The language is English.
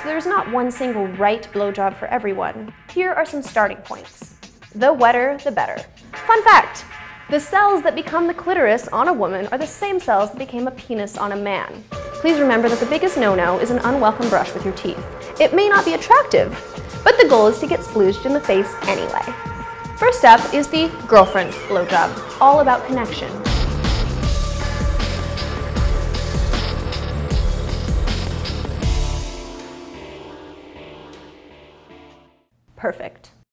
so there's not one single right blowjob for everyone. Here are some starting points. The wetter, the better. Fun fact! The cells that become the clitoris on a woman are the same cells that became a penis on a man. Please remember that the biggest no-no is an unwelcome brush with your teeth. It may not be attractive, but the goal is to get splooged in the face anyway. First up is the girlfriend blowjob, all about connection. Perfect.